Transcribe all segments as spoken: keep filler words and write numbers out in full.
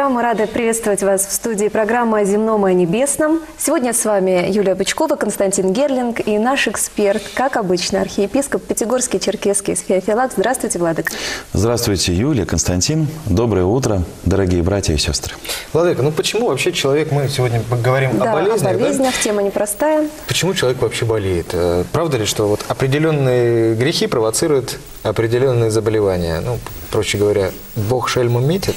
вечера. Мы рады приветствовать вас в студии программы «О земном и о небесном». Сегодня с вами Юлия Бычкова, Константин Герлинг и наш эксперт, как обычно, архиепископ Пятигорский, Черкесский Феофилакт. Здравствуйте, владыка. Здравствуйте, Юлия, Константин. Доброе утро, дорогие братья и сестры. Владыка, ну почему вообще человек, мы сегодня поговорим да, о болезнях, о болезнях, да? Тема непростая. Почему человек вообще болеет? Правда ли, что вот определенные грехи провоцируют определенные заболевания? Ну, проще говоря, Бог шельму метит?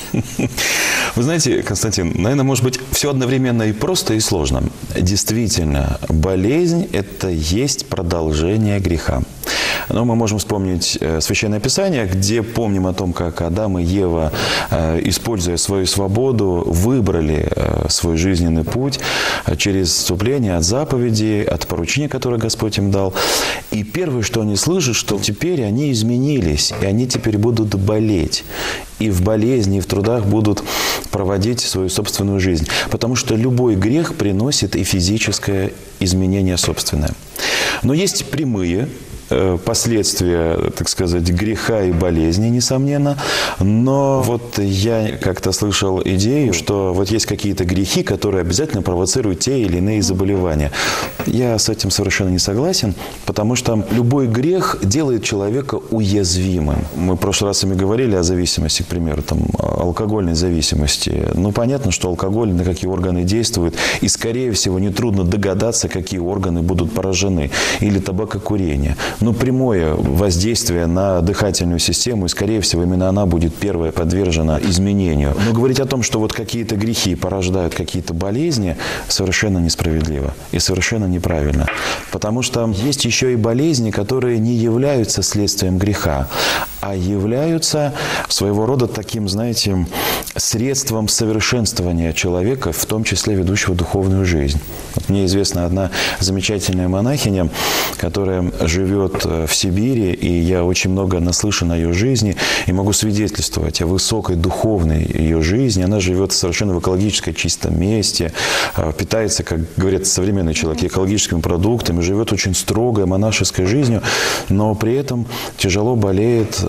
Вы знаете, Константин, наверное, может быть, все одновременно и просто, и сложно. Действительно, болезнь – это есть продолжение греха. Но мы можем вспомнить Священное Писание, где помним о том, как Адам и Ева, используя свою свободу, выбрали свой жизненный путь через отступление от заповедей, от поручения, которое Господь им дал. И первое, что они слышат, что теперь они изменились, и они теперь будут болеть. И в болезни, и в трудах будут проводить свою собственную жизнь. Потому что любой грех приносит и физическое изменение собственное. Но есть прямые последствия, так сказать, греха и болезни, несомненно. Но вот я как-то слышал идею, что вот есть какие-то грехи, которые обязательно провоцируют те или иные заболевания. Я с этим совершенно не согласен, потому что любой грех делает человека уязвимым. Мы в прошлый раз с вами говорили о зависимости, к примеру, там, алкогольной зависимости. Ну, понятно, что алкоголь на какие органы действует, и, скорее всего, нетрудно догадаться, какие органы будут поражены. Или табакокурение. Но прямое воздействие на дыхательную систему, и, скорее всего, именно она будет первая подвержена изменению. Но говорить о том, что вот какие-то грехи порождают какие-то болезни, совершенно несправедливо и совершенно неправильно. Потому что есть еще и болезни, которые не являются следствием греха, а являются своего рода таким, знаете, средством совершенствования человека, в том числе ведущего духовную жизнь. Вот мне известна одна замечательная монахиня, которая живет в Сибири, и я очень много наслышан о ее жизни, и могу свидетельствовать о высокой духовной ее жизни. Она живет совершенно в экологически чистом месте, питается, как говорят современные человек, экологическими продуктами, живет очень строгой монашеской жизнью, но при этом тяжело болеет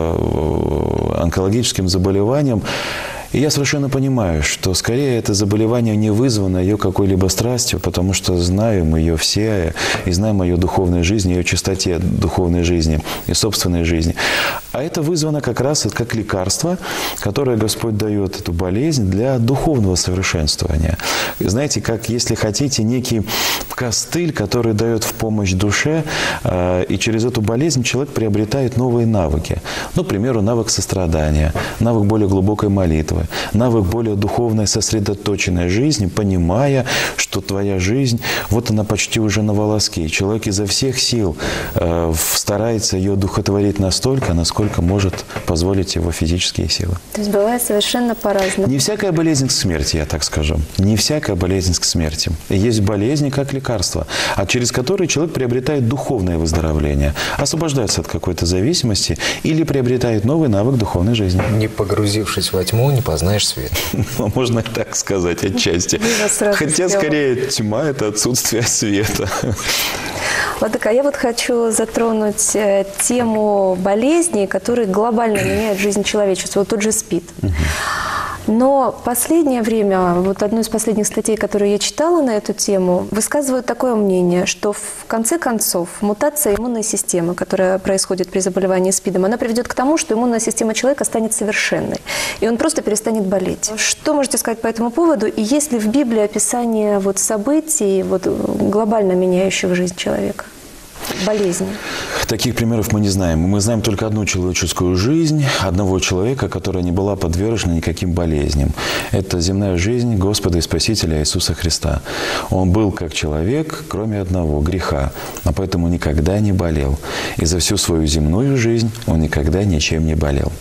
онкологическим заболеванием. И я совершенно понимаю, что скорее это заболевание не вызвано ее какой-либо страстью, потому что знаем ее все, и знаем о ее духовной жизни, ее чистоте духовной жизни и собственной жизни. А это вызвано как раз как лекарство, которое Господь дает, эту болезнь, для духовного совершенствования. И знаете, как, если хотите, некий костыль, который дает в помощь душе, и через эту болезнь человек приобретает новые навыки. Ну, к примеру, навык сострадания, навык более глубокой молитвы, навык более духовной, сосредоточенной жизни, понимая, что твоя жизнь, вот она почти уже на волоске. Человек изо всех сил э, старается ее духотворить настолько, насколько может позволить его физические силы. То есть бывает совершенно по-разному. Не всякая болезнь к смерти, я так скажу. Не всякая болезнь к смерти. Есть болезни как лекарства, а через которые человек приобретает духовное выздоровление, освобождается от какой-то зависимости или приобретает новый навык духовной жизни. Не погрузившись во тьму, не познаешь свет. Можно и так сказать отчасти. Хотя, скорее, тьма – это отсутствие света. Владыка, я вот хочу затронуть тему болезней, которые глобально меняют жизнь человечества. Вот тот же СПИД. Но последнее время, вот одну из последних статей, которую я читала на эту тему, высказывают такое мнение, что в конце концов мутация иммунной системы, которая происходит при заболевании СПИДом, она приведет к тому, что иммунная система человека станет совершенной, и он просто перестанет болеть. Что можете сказать по этому поводу? И есть ли в Библии описание вот событий, вот, глобально меняющих жизнь человека? Болезни. Таких примеров мы не знаем. Мы знаем только одну человеческую жизнь, одного человека, которая не была подвержена никаким болезням. Это земная жизнь Господа и Спасителя Иисуса Христа. Он был как человек, кроме одного – греха, а поэтому никогда не болел. И за всю свою земную жизнь он никогда ничем не болел.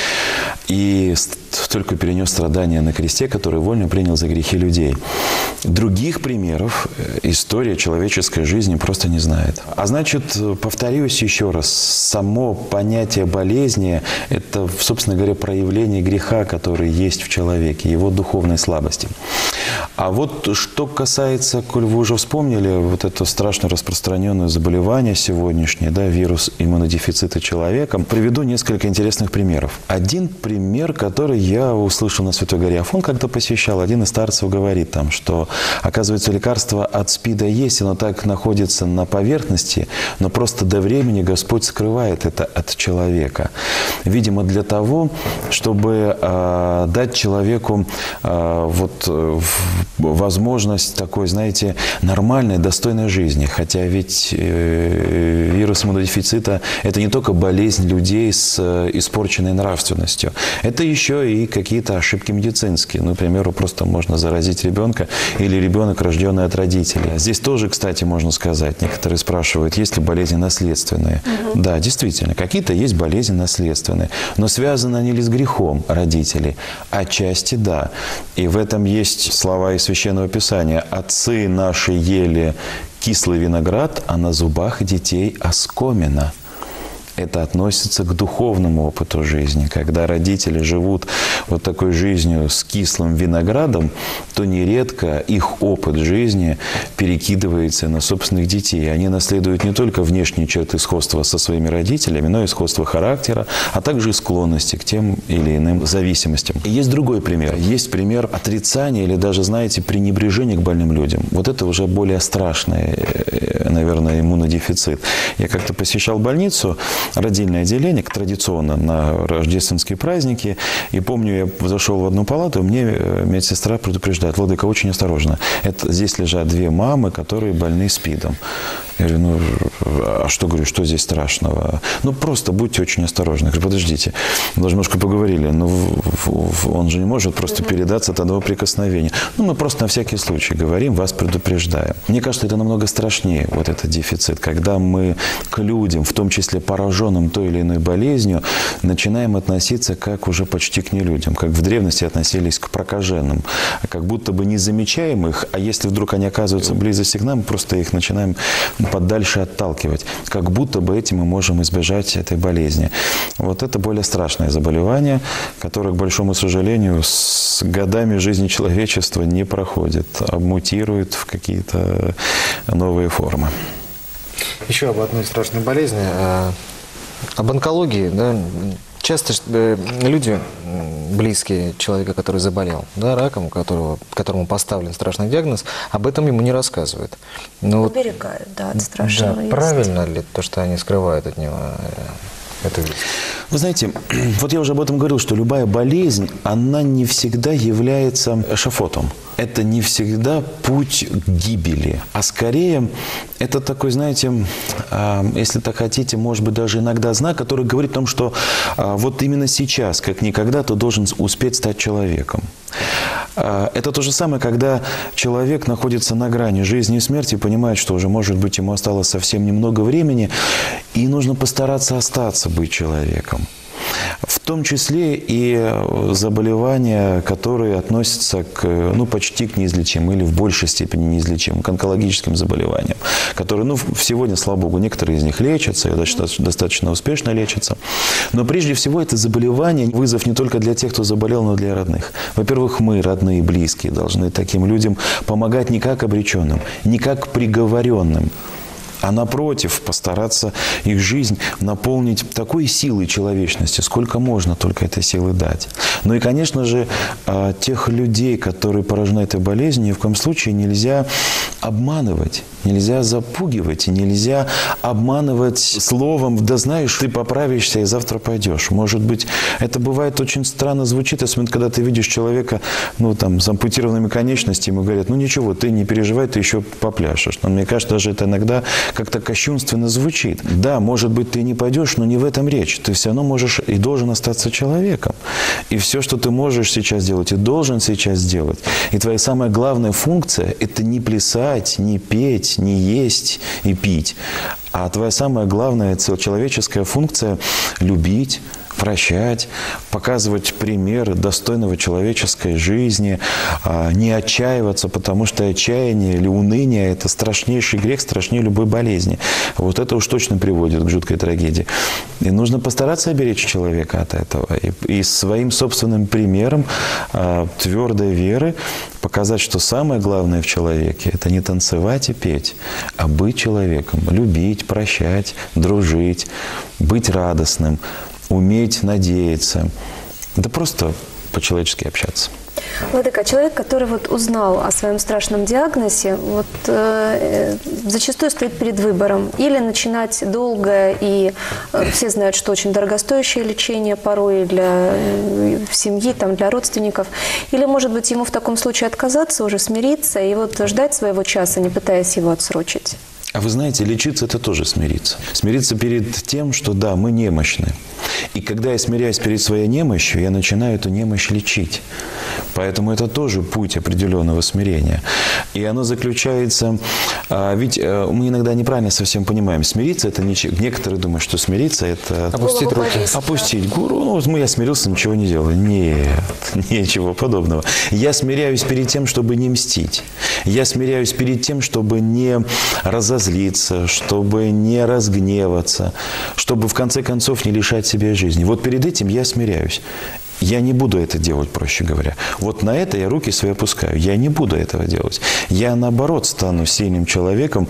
И только перенес страдания на кресте, который вольно принял за грехи людей. Других примеров история человеческой жизни просто не знает. А значит, повторюсь еще раз, само понятие болезни – это, собственно говоря, проявление греха, который есть в человеке, его духовной слабости. А вот что касается, коль вы уже вспомнили, вот это страшно распространенное заболевание сегодняшнее, да, вирус иммунодефицита человека, приведу несколько интересных примеров. Один пример, который я услышал на Святой горе Афон, когда посещал, один из старцев говорит там, что, оказывается, лекарство от СПИДа есть, оно так находится на поверхности, но просто до времени Господь скрывает это от человека. Видимо, для того, чтобы э, дать человеку э, вот, э, возможность такой, знаете, нормальной, достойной жизни. Хотя ведь э, вирус иммунодефицита – это не только болезнь людей с э, испорченной нравственностью. Это еще и какие-то ошибки медицинские. Ну, к примеру, просто можно заразить ребенка или ребенок, рожденный от родителей. Здесь тоже, кстати, можно сказать, некоторые спрашивают, есть ли болезни наследственные. Угу. Да, действительно, какие-то есть болезни наследственные. Но связаны они ли с грехом родителей? Отчасти да. И в этом есть слова из Священного Писания. «Отцы наши ели кислый виноград, а на зубах детей оскомина». Это относится к духовному опыту жизни. Когда родители живут вот такой жизнью с кислым виноградом, то нередко их опыт жизни перекидывается на собственных детей. Они наследуют не только внешние черты сходства со своими родителями, но и сходство характера, а также и склонности к тем или иным зависимостям. И есть другой пример. Есть пример отрицания или даже, знаете, пренебрежения к больным людям. Вот это уже более страшный, наверное, иммунодефицит. Я как-то посещал больницу, родильное отделение, традиционно на рождественские праздники. И помню, я зашел в одну палату, и мне медсестра предупреждает: «Владыка, очень осторожно. Это, здесь лежат две мамы, которые больны СПИДом». Я говорю: ну, а что, говорю, что здесь страшного? Ну, просто будьте очень осторожны. Я говорю: подождите, мы даже немножко поговорили, но он же не может просто передаться от одного прикосновения. Ну, мы просто на всякий случай говорим, вас предупреждаем. Мне кажется, это намного страшнее, вот этот дефицит, когда мы к людям, в том числе пораженным той или иной болезнью, начинаем относиться как уже почти к нелюдям, как в древности относились к прокаженным, как будто бы не замечаем их, а если вдруг они оказываются близости к нам, мы просто их начинаем подальше отталкивать, как будто бы этим мы можем избежать этой болезни. Вот это более страшное заболевание, которое, к большому сожалению, с годами жизни человечества не проходит, а мутирует в какие-то новые формы. Еще об одной страшной болезни, об онкологии, да. Часто люди, близкие человека, который заболел, да, раком, которого, которому поставлен страшный диагноз, об этом ему не рассказывают. Но Уберегают, да, от страшного. Да, правильно ли то, что они скрывают от него эту весть? Вы знаете, вот я уже об этом говорил, что любая болезнь, она не всегда является эшафотом. Это не всегда путь к гибели, а скорее это такой, знаете, если так хотите, может быть, даже иногда знак, который говорит о том, что вот именно сейчас, как никогда, ты должен успеть стать человеком. Это то же самое, когда человек находится на грани жизни и смерти и понимает, что уже, может быть, ему осталось совсем немного времени, и нужно постараться остаться быть человеком. В том числе и заболевания, которые относятся к, ну, почти к неизлечимым или в большей степени неизлечимым, к онкологическим заболеваниям, которые, ну, сегодня, слава богу, некоторые из них лечатся, и достаточно, достаточно успешно лечатся. Но прежде всего это заболевание вызов не только для тех, кто заболел, но и для родных. Во-первых, мы, родные и близкие, должны таким людям помогать не как обреченным, не как приговоренным, а напротив, постараться их жизнь наполнить такой силой человечности, сколько можно только этой силы дать. Ну и, конечно же, тех людей, которые поражены этой болезнью, ни в коем случае нельзя обманывать, нельзя запугивать, и нельзя обманывать словом: да знаешь, ты поправишься и завтра пойдешь. Может быть, это бывает очень странно звучит, особенно когда ты видишь человека, ну, там, с ампутированными конечностями, и говорят: ну ничего, ты не переживай, ты еще попляшешь. Но мне кажется, даже это иногда как-то кощунственно звучит. Да, может быть, ты не пойдешь, но не в этом речь. Ты все равно можешь и должен остаться человеком. И все, что ты можешь сейчас делать и должен сейчас сделать. И твоя самая главная функция – это не плясать, не петь, не есть и пить. А твоя самая главная человеческая функция – любить, прощать, показывать пример достойного человеческой жизни, не отчаиваться, потому что отчаяние или уныние – это страшнейший грех, страшнее любой болезни. Вот это уж точно приводит к жуткой трагедии. И нужно постараться оберечь человека от этого. И, и своим собственным примером твердой веры показать, что самое главное в человеке – это не танцевать и петь, а быть человеком, любить, прощать, дружить, быть радостным, уметь надеяться, да просто по-человечески общаться. Владыка, человек, который вот узнал о своем страшном диагнозе, вот, э, зачастую стоит перед выбором. Или начинать долгое, и э, все знают, что очень дорогостоящее лечение порой для э, семьи, там, для родственников. Или, может быть, ему в таком случае отказаться, уже смириться и вот ждать своего часа, не пытаясь его отсрочить. А вы знаете, лечиться – это тоже смириться. Смириться перед тем, что да, мы немощны. И когда я смиряюсь перед своей немощью, я начинаю эту немощь лечить. Поэтому это тоже путь определенного смирения. И оно заключается… Ведь мы иногда неправильно совсем понимаем. Смириться – это не… Некоторые думают, что смириться – это… Опустить руки. Опустить гуру. Ну, вот я смирился, ничего не делаю. Нет, ничего подобного. Я смиряюсь перед тем, чтобы не мстить. Я смиряюсь перед тем, чтобы не разозлиться, чтобы не разгневаться, чтобы в конце концов не лишать себя жизни. Вот перед этим я смиряюсь. Я не буду это делать, проще говоря. Вот на это я руки свои опускаю. Я не буду этого делать. Я, наоборот, стану сильным человеком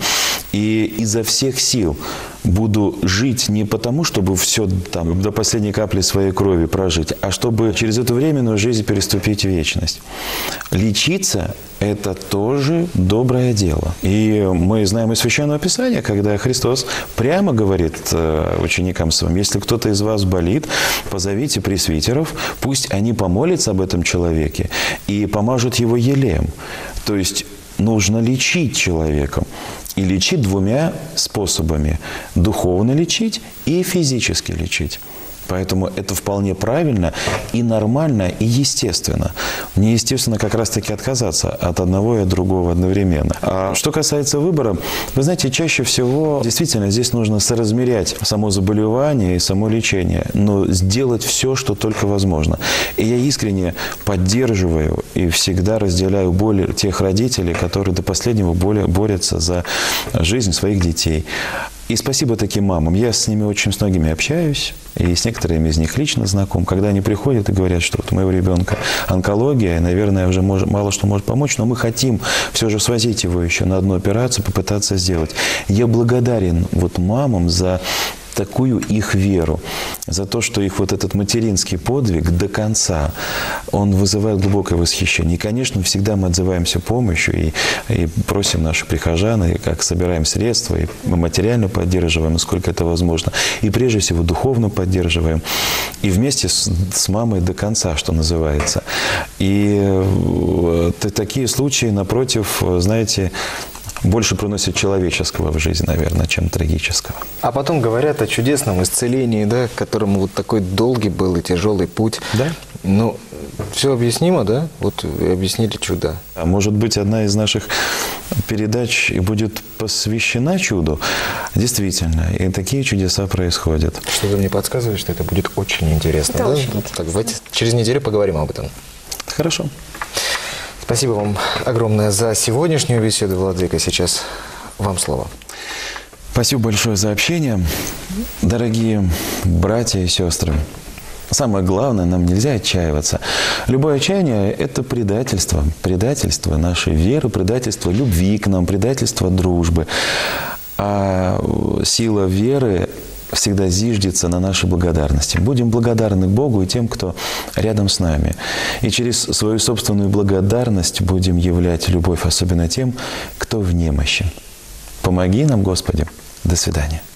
и изо всех сил буду жить не потому, чтобы все там до последней капли своей крови прожить, а чтобы через эту временную жизнь переступить в вечность. Лечиться – это тоже доброе дело. И мы знаем из Священного Писания, когда Христос прямо говорит ученикам своим: если кто-то из вас болит, позовите пресвитеров, пусть они помолятся об этом человеке и помажут его елеем. То есть нужно лечить человека. И лечить двумя способами. Духовно лечить и физически лечить. Поэтому это вполне правильно и нормально, и естественно. Неестественно как раз-таки отказаться от одного и от другого одновременно. А что касается выбора, вы знаете, чаще всего действительно здесь нужно соразмерять само заболевание и само лечение, но сделать все, что только возможно. И я искренне поддерживаю и всегда разделяю боль тех родителей, которые до последнего борются за жизнь своих детей. И спасибо таким мамам. Я с ними очень с многими общаюсь, и с некоторыми из них лично знаком. Когда они приходят и говорят, что вот у моего ребенка онкология, и, наверное, уже мож, мало что может помочь, но мы хотим все же свозить его еще на одну операцию, попытаться сделать. Я благодарен вот мамам за такую их веру, за то, что их вот этот материнский подвиг до конца, он вызывает глубокое восхищение. И, конечно, всегда мы отзываемся помощью и, и просим наших прихожан, и как собираем средства, и мы материально поддерживаем, насколько это возможно, и прежде всего духовно поддерживаем, и вместе с, с мамой до конца, что называется. И э, такие случаи, напротив, знаете, больше приносит человеческого в жизнь, наверное, чем трагического. А потом говорят о чудесном исцелении, да, к которому вот такой долгий был и тяжелый путь. Да. Ну, все объяснимо, да? Вот объяснили чудо. А может быть, одна из наших передач и будет посвящена чуду? Действительно, и такие чудеса происходят. Что-то мне подсказывает, что это будет очень интересно. Это да? очень Так, интересно. давайте через неделю поговорим об этом. Хорошо. Спасибо вам огромное за сегодняшнюю беседу, Владыка. Сейчас вам слово. Спасибо большое за общение. Дорогие братья и сестры, самое главное, нам нельзя отчаиваться. Любое отчаяние – это предательство. Предательство нашей веры, предательство любви к нам, предательство дружбы. А сила веры всегда зиждется на нашей благодарности. Будем благодарны Богу и тем, кто рядом с нами. И через свою собственную благодарность будем являть любовь, особенно тем, кто в немощи. Помоги нам, Господи. До свидания.